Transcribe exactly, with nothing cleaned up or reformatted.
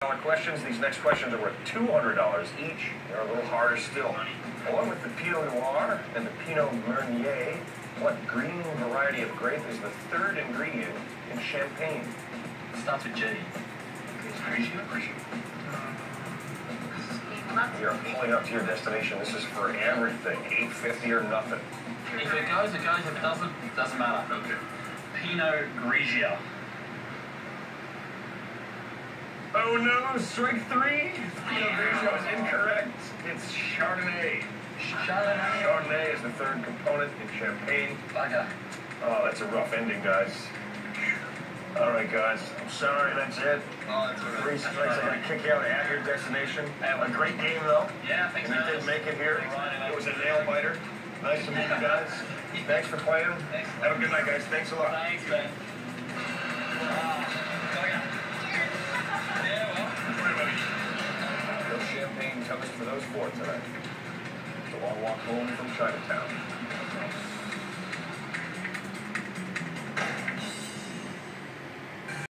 Questions. These next questions are worth two hundred dollars each. They're a little harder still. Along with the Pinot Noir and the Pinot Meunier, what green variety of grape is the third ingredient in champagne? It starts with G. Grigio? You're pulling up to your destination. This is for everything. eight fifty or nothing. If it goes, it goes. If it doesn't, it doesn't matter. Okay. Pinot Grigio. Oh no, strike three! Pinot Grigio is incorrect. It's Chardonnay. Chardonnay. Chardonnay is the third component in champagne. Bugger. Oh, that's a rough ending, guys. All right, guys. I'm sorry, that's it. Oh, that's all right. Three strikes. I gotta kick you out at your destination. A great game, though. Yeah, thanks, and you did make it here. It was a nail biter. Nice to meet you guys. Thanks for playing. Thanks. Have a good night, guys. Thanks a lot. Thanks, man. No champagne toast for those four tonight. It's a long walk home from Chinatown.